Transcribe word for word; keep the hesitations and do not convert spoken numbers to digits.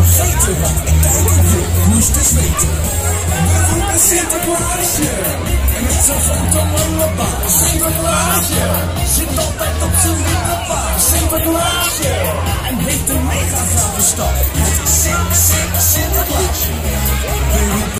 vergeten, want ik kijk op je, moest eens weten. We roepen Sinterklaasje, en met zijn grote lange baard. Sinterklaasje, zit altijd op zijn witte paard. Sinterklaasje, en heeft een mega gave stad. Het is Sint, Sint, Sinterklaasje.